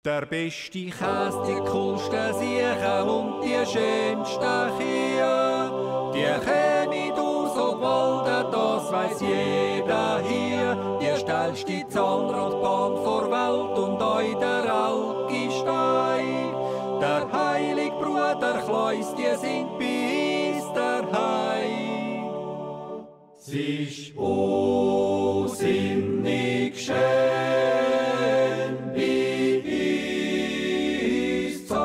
Der beste Käse, die coolsten Siechen und die schönsten Kühe, die kämen aus Obwalden, das weiss jeder hier. Die stellste Zahnradbahn vor Welt und euch der Alki-Stein. Der heilige Bruder Kleus, die sind bei uns daheim. Es ist unsinnig schön bei uns zu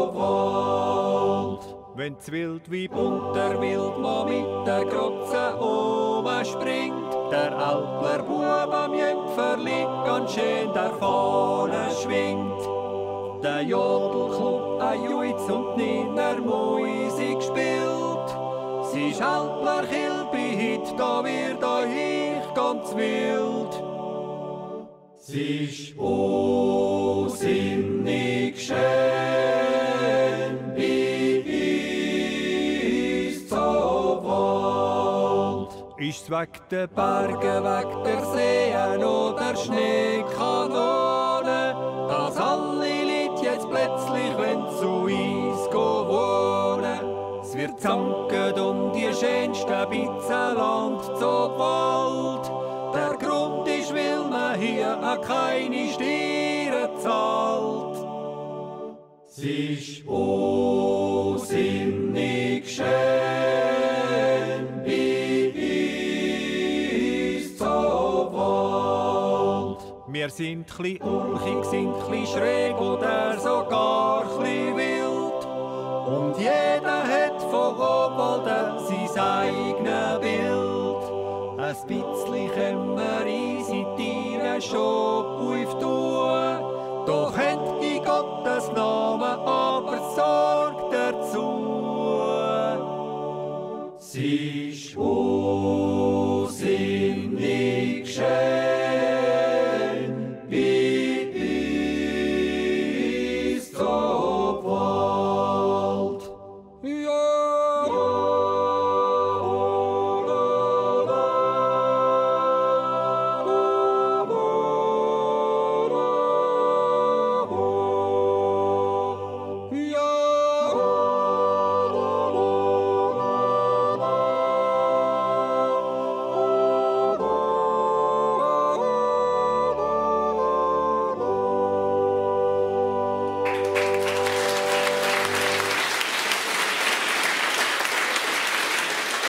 Wald. Wenn's Wildweib und der Wildmann mit der Grotze springt, der Alpler Bub am Jüngferli ganz schön der Fahne schwingt. Der Jodelclub ein Juiz und Niner Musik spielt. Sie ist Alpler Kilby, da wird euch ganz wild. Sie ist unsinnig schön bei uns zu Wald. Ist's weg der Berge, weg der Seen oder Schneekanone, dass alle Leute jetzt plötzlich zu uns wohnen. Es wird zanket die schönsten Bitzenland zu Wald. Der Grund ist, weil man hier auch keine Stiere zahlt. Es ist unsinnig schön bei uns zu Wald. Wir sind chli ulchig, sind chli schräg oder sogar chli wild. Und jeder hat von Obwalden sein eigenes Bild. Ein bisschen können wir unsere Tiere schon auftun. Doch habt in Gottes Namen aber Sorge dazu. Es ist unsinnig schön.